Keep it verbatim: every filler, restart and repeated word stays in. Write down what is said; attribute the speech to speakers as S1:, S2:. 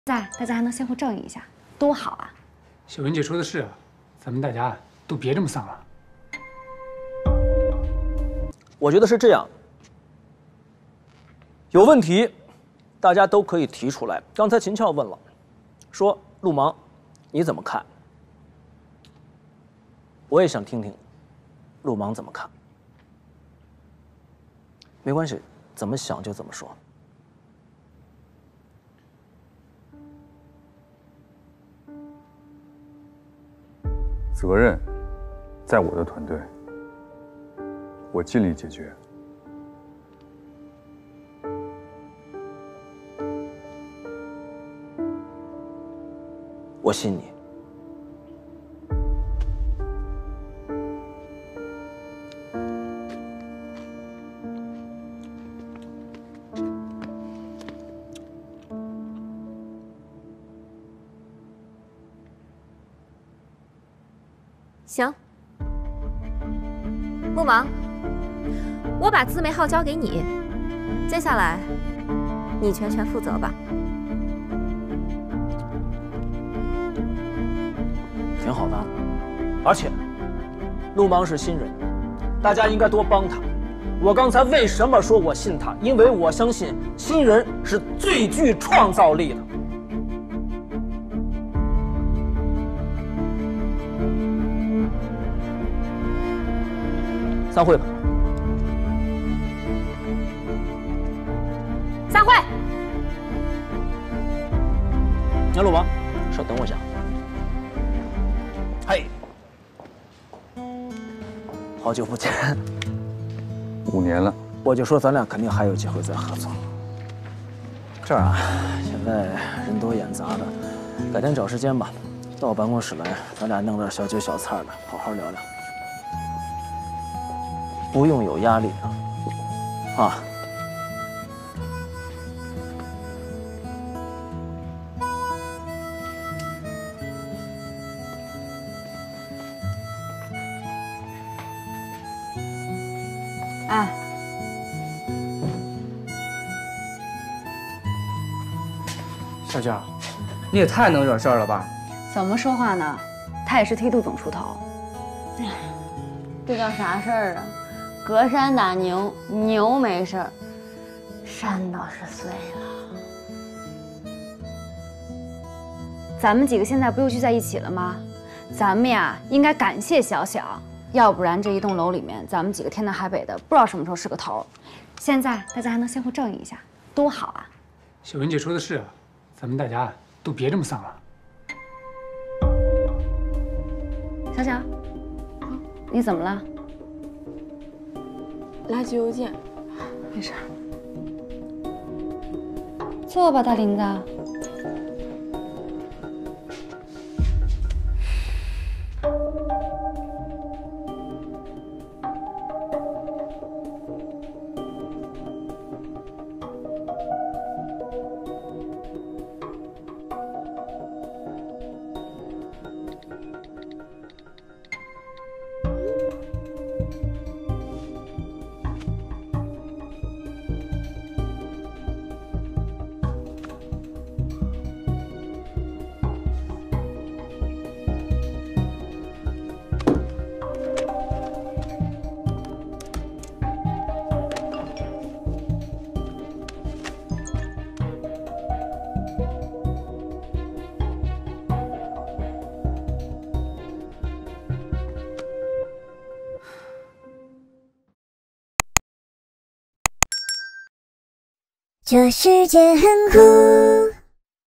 S1: 在大家还能相互照应一下，多好啊！
S2: 小云姐说的是啊，咱们大家都别这么丧了。
S3: 我觉得是这样，有问题，大家都可以提出来。刚才秦俏问了，说陆芒，你怎么看？我也想听听陆芒怎么看。没关系，怎么想就怎么说。
S4: 责任在我的团队，我尽力解决。
S3: 我信你。
S5: 行，陆芒，我把自媒号交给你，接下来你全权负责吧。
S3: 挺好的，而且陆芒是新人，大家应该多帮他。我刚才为什么说我信他？因为我相信新人是最具创造力的。 散会吧。
S5: 散会。
S3: 杨陆王，稍等我一下。嘿，好久不见。
S4: 五年了。
S3: 我就说咱俩肯定还有机会再合作。这儿啊，现在人多眼杂的，改天找时间吧，到我办公室来，咱俩弄点小酒小菜的，好好聊聊。 不用有压力啊！啊，
S1: 哎，
S6: 小娇，你也太能惹事儿了吧？
S1: 怎么说话呢？他也是梯度总出头。哎，
S7: 这叫啥事儿啊？ 隔山打牛，牛没事儿，山倒是碎了。
S1: 咱们几个现在不又聚在一起了吗？咱们呀，应该感谢小小，要不然这一栋楼里面，咱们几个天南海北的，不知道什么时候是个头。现在大家还能相互照应一下，多好啊！
S2: 小云姐说的是啊，咱们大家都别这么丧了。
S1: 小小，你怎么了？
S7: 垃圾邮件，
S1: 没事。坐吧，大林子。
S8: 这世界很酷。